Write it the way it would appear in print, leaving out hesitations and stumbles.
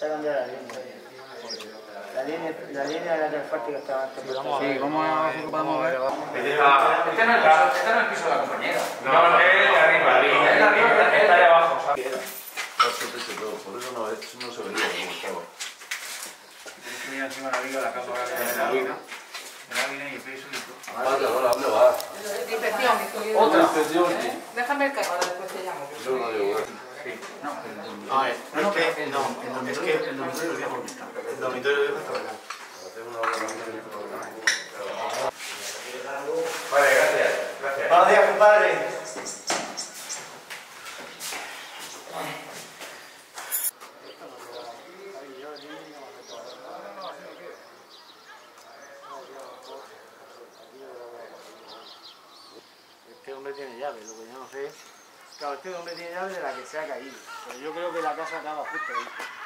Se ha cambiado la línea. La línea era del fuerte que estaba antes. Sí, ¿cómo podemos ver? Este no es el piso de la compañera. No, es de arriba. Es de arriba, está de abajo. Por eso no se veía como estaba. Mira encima de la viga la capa de la lámina. De la lámina y el peso y todo. ¿Dónde va? Inspección. Otra inspección. Déjame el carro, después te llamo. Yo no digo, A ver, el dormitorio viejo no está. El dormitorio viejo está acá. Vale, gracias. Buenos días, compadre. Este hombre tiene llave, lo que yo no sé. Claro, este hombre tiene llave de la que se ha caído. Pero yo creo que la casa acaba justo ahí.